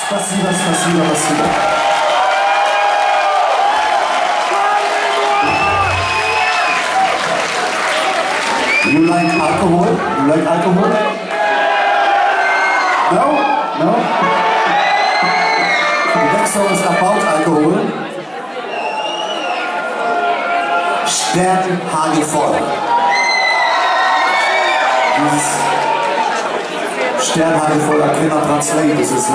Spasiba, spasiba, spasiba. You like alcohol? You like alcohol? No? No? The next song is about alcohol. Sternhagelvoll. Dieses Sternhagelvoll, I cannot translate. This is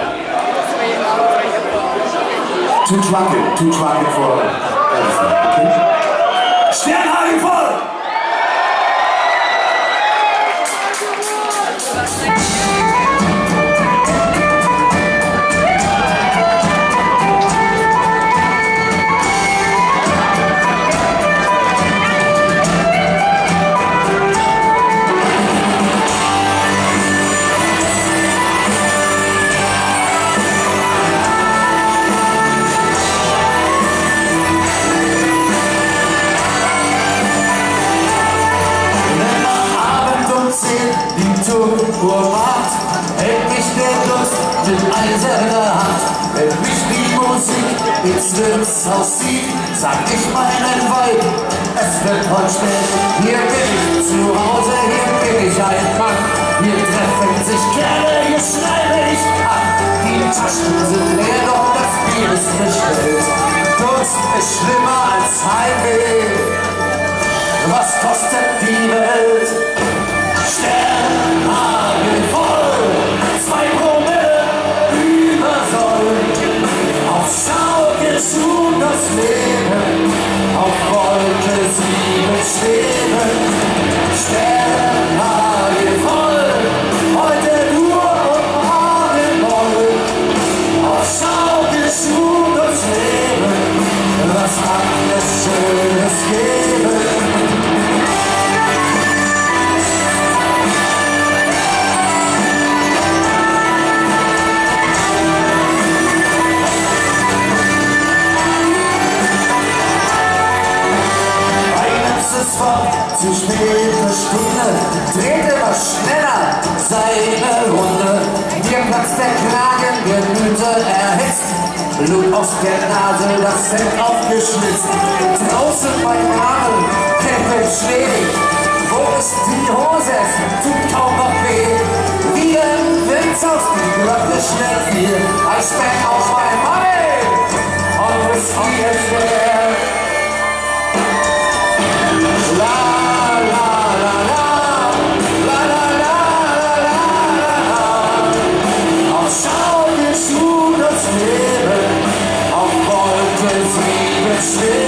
too drunken for everything. Okay? Sternhagelvoll! Hält mich der Durst mit eiserner Hand. Wenn mich die Musik ins Wirtshaus zieht, sag ich meinen Weib, es wird heute spät. Hier bin ich zu Hause, hier bin ich ein Mann. Hier treffen sich Kerle, hier schreibe ich an. Die Taschen sind leer, doch das Bier ist bestellt. Durst ist schlimmer als Heimweh. Was kostet die Welt? Sternhagelvoll, 2 Promille über Soll. Auf Schaukelzug das Leben, auf Wolke 7 schweben. Sternhagelvoll, heute nur und morgen voll. Auf Schaukelzug das Leben, was alles Schönes geben. Zu späte Stunde dreht immer schneller seine Runde. Mir platzt der Kragen, der Blüte erhitzt, Blut aus der Nase, das Fell aufgeschlitzt. Draußen beim Rahmen kämpft schwierig. Wo ist die Hose? Es tut kaum noch weh. Wie im Wirtshaus, die Glocke schnell fiel. Ein Speck auf mein Bein und Whisky ist schwer. Schau dir zu das Leben, auf Wolke 7 schweben.